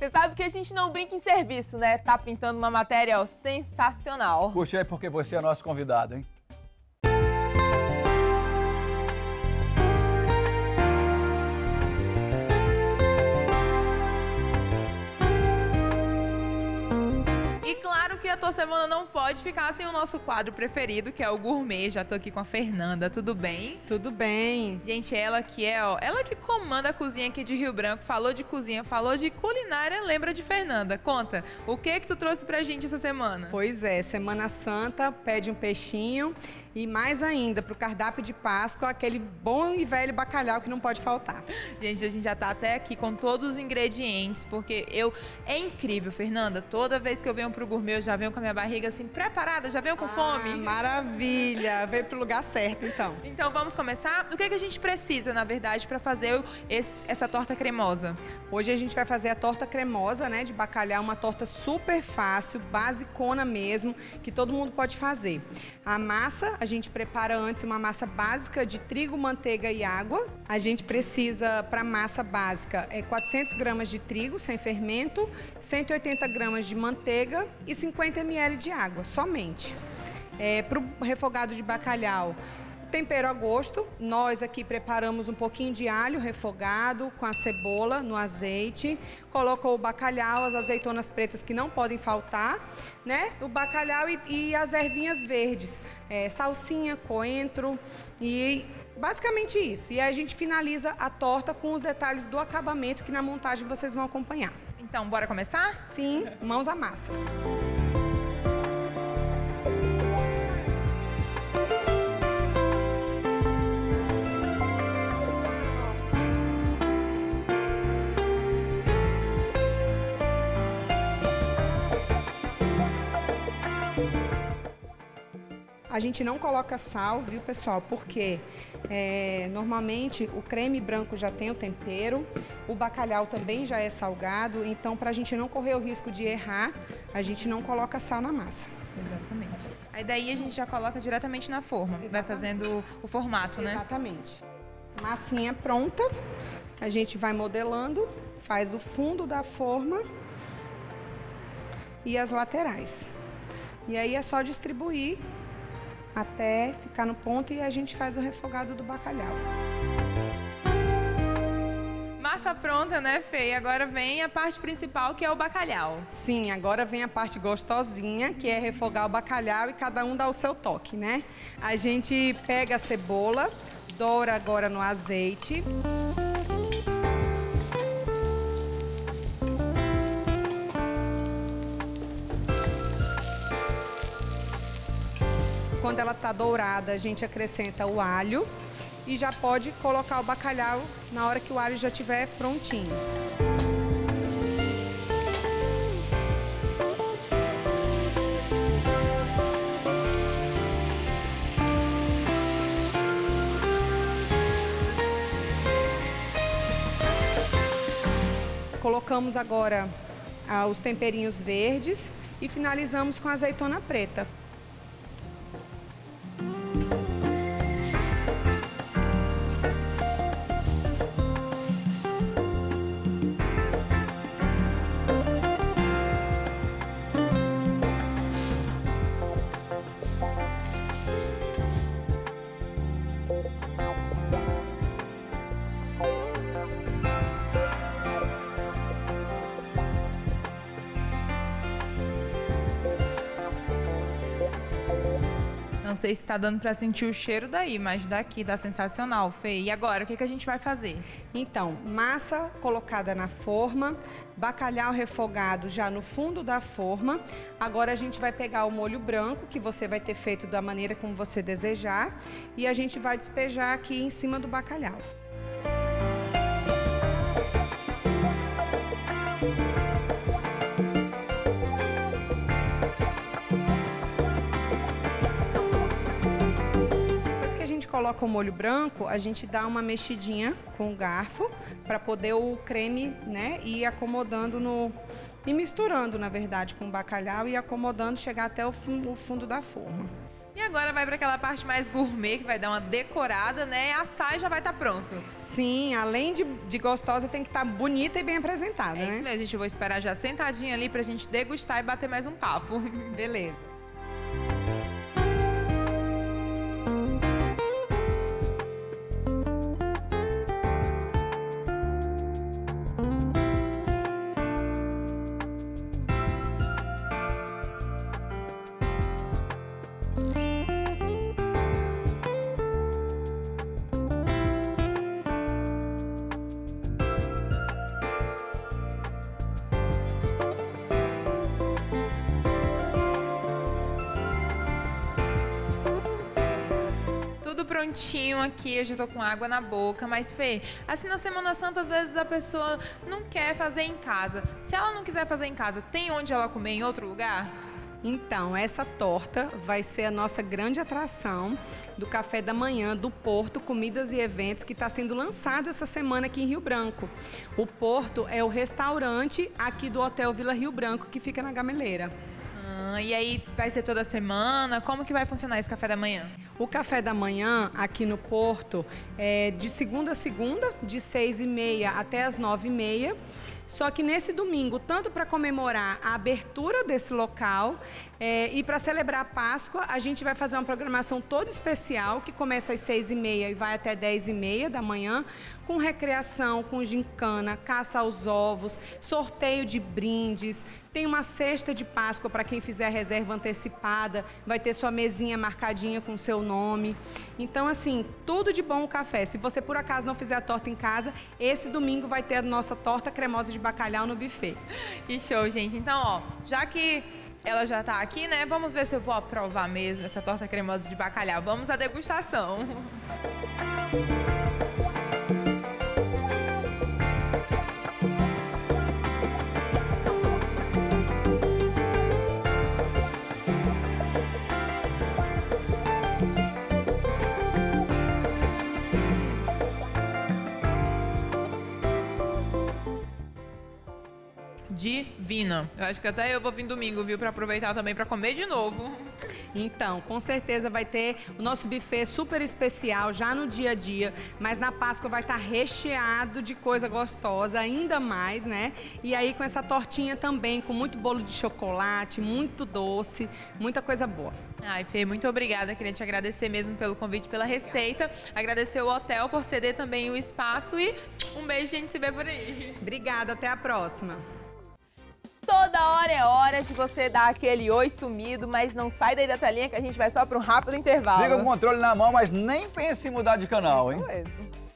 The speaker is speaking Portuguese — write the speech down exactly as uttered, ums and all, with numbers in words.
Você sabe que a gente não brinca em serviço, né? Tá pintando uma matéria, ó, sensacional. Puxa, é porque você é nosso convidado, hein? E claro que a tua semana não pode ficar sem o nosso quadro preferido, que é o Gourmet. Já tô aqui com a Fernanda, tudo bem? Tudo bem. Gente, ela que é, ó, ela que comanda a cozinha aqui de Rio Branco, falou de cozinha, falou de culinária, lembra de Fernanda. Conta, o que que tu trouxe pra gente essa semana? Pois é, Semana Santa, pede um peixinho e mais ainda, pro cardápio de Páscoa, aquele bom e velho bacalhau que não pode faltar. Gente, a gente já tá até aqui com todos os ingredientes, porque eu... É incrível, Fernanda, toda vez que eu venho pro Gourmet, eu já venho com a minha barriga assim preparada, já venho com ah, fome. Maravilha, veio pro lugar certo então. Então vamos começar? O que, é que a gente precisa, na verdade, para fazer esse, essa torta cremosa? Hoje a gente vai fazer a torta cremosa, né, de bacalhau, uma torta super fácil, basicona mesmo, que todo mundo pode fazer. A massa, a gente prepara antes uma massa básica de trigo, manteiga e água. A gente precisa, para massa básica, é quatrocentas gramas de trigo sem fermento, cento e oitenta gramas de manteiga e cinquenta mililitros de água, somente. É, para o refogado de bacalhau, tempero a gosto. Nós aqui preparamos um pouquinho de alho refogado com a cebola no azeite. Colocou o bacalhau, as azeitonas pretas que não podem faltar, né? O bacalhau e, e as ervinhas verdes, é, salsinha, coentro e basicamente isso. E aí a gente finaliza a torta com os detalhes do acabamento que na montagem vocês vão acompanhar. Então, bora começar? Sim, mãos à massa. A gente não coloca sal, viu, pessoal? Porque é, normalmente o creme branco já tem o tempero, o bacalhau também já é salgado, então para a gente não correr o risco de errar, a gente não coloca sal na massa. Exatamente. Aí daí a gente já coloca diretamente na forma, Exatamente. Vai fazendo o formato, né? Exatamente. Massinha pronta, a gente vai modelando, faz o fundo da forma e as laterais. E aí é só distribuir até ficar no ponto e a gente faz o refogado do bacalhau. Massa pronta, né, Fê? E agora vem a parte principal, que é o bacalhau. Sim, agora vem a parte gostosinha, que é refogar o bacalhau e cada um dá o seu toque, né? A gente pega a cebola, doura agora no azeite. Quando ela está dourada, a gente acrescenta o alho e já pode colocar o bacalhau na hora que o alho já estiver prontinho. Colocamos agora ah, os temperinhos verdes e finalizamos com a azeitona preta. Não sei se tá dando pra sentir o cheiro daí, mas daqui tá sensacional, Fê. E agora, o que, que a gente vai fazer? Então, massa colocada na forma, bacalhau refogado já no fundo da forma. Agora a gente vai pegar o molho branco, que você vai ter feito da maneira como você desejar, e a gente vai despejar aqui em cima do bacalhau. Coloca o molho branco, a gente dá uma mexidinha com o garfo para poder o creme, né, ir acomodando no e misturando, na verdade, com o bacalhau e acomodando, chegar até o fundo, o fundo da forma. E agora vai para aquela parte mais gourmet, que vai dar uma decorada, né? Assar e já vai estar pronto. Sim, além de, de gostosa, tem que estar bonita e bem apresentada, É né? isso mesmo, gente. Eu vou esperar já sentadinha ali pra gente degustar e bater mais um papo. Beleza. Prontinho aqui, eu já tô com água na boca, mas Fê, assim na Semana Santa às vezes a pessoa não quer fazer em casa. Se ela não quiser fazer em casa, tem onde ela comer em outro lugar? Então, essa torta vai ser a nossa grande atração do café da manhã do Porto Comidas e Eventos, que está sendo lançado essa semana aqui em Rio Branco. O Porto é o restaurante aqui do Hotel Vila Rio Branco, que fica na Gameleira. Ah, e aí vai ser toda semana? Como que vai funcionar esse café da manhã? O café da manhã aqui no Porto é de segunda a segunda, de seis e meia até as nove e meia. Só que nesse domingo, tanto para comemorar a abertura desse local é, e para celebrar a Páscoa, a gente vai fazer uma programação toda especial, que começa às seis e meia e vai até dez e meia da manhã, com recreação, com gincana, caça aos ovos, sorteio de brindes, tem uma cesta de Páscoa para quem fizer a reserva antecipada, vai ter sua mesinha marcadinha com seu nome. Então, assim, tudo de bom o café. Se você, por acaso, não fizer a torta em casa, esse domingo vai ter a nossa torta cremosa de bacalhau no buffet. Que show, gente. Então, ó, já que ela já tá aqui, né? Vamos ver se eu vou aprovar mesmo essa torta cremosa de bacalhau. Vamos à degustação. Divina. Eu acho que até eu vou vir domingo, viu? Pra aproveitar também pra comer de novo. Então, com certeza vai ter o nosso buffet super especial já no dia a dia, mas na Páscoa vai estar recheado de coisa gostosa, ainda mais, né? E aí com essa tortinha também, com muito bolo de chocolate, muito doce, muita coisa boa. Ai, Fê, muito obrigada. Queria te agradecer mesmo pelo convite, pela receita. Agradecer o hotel por ceder também o espaço e um beijo, a gente se vê por aí. Obrigada, até a próxima. Toda hora é hora de você dar aquele oi sumido, mas não sai daí da telinha que a gente vai só para um rápido intervalo. Liga o controle na mão, mas nem pense em mudar de canal, hein? Isso mesmo.